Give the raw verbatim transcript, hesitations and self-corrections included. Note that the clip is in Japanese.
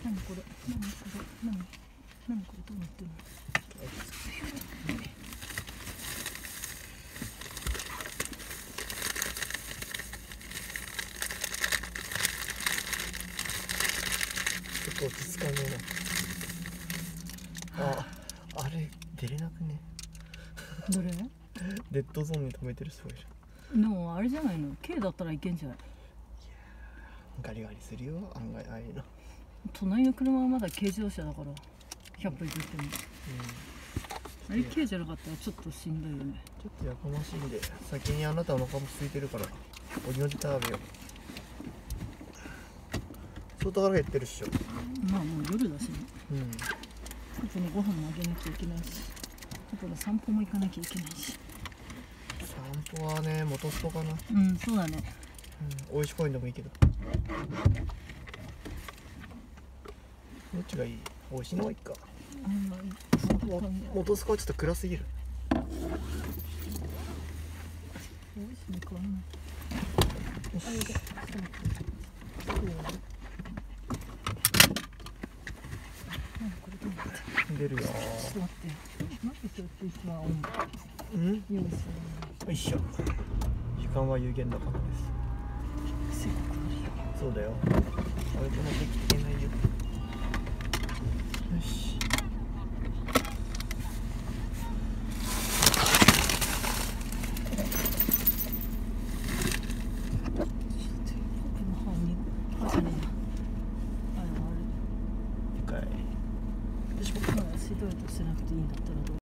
何これ何これ何何これどうなってるの。 ちょっと落ち着かねえな。あ、あれ出れなくね。 どれ？ デッドゾーンに止めてる人がいる。 でもあれじゃないの、軽だったらいけんじゃない。 ガリガリするよ案外ああいうの。 隣の車はまだ軽自動車だからひゃっぽ行くっても、うん、あれ軽じゃなかったらちょっとしんどいよね。 ちょっとやかましいんで先にあなたお腹も空いてるからおりの字食べよう。相当腹減ってるっしょ。 まあもう夜だしね。 うん。 パパのご飯もあげなきゃいけないし、パパの散歩も行かなきゃいけないし。 散歩はね、元スポかな。 うん、そうだね。 うん、美味しい公園でもいいけど。どっちがいい？美味しいのがいいか。 うん、 元スポはちょっと暗すぎる。 美味しいの買わない。あれで、ちょっと待って。 出るよ。 ちょっと待って。なんで今日一番音楽。 うん？ よいしょ。 よいしょ。時間は有限だからです。 せっかくあるよ。 そうだよ。歩かなきゃいけないよ。よし。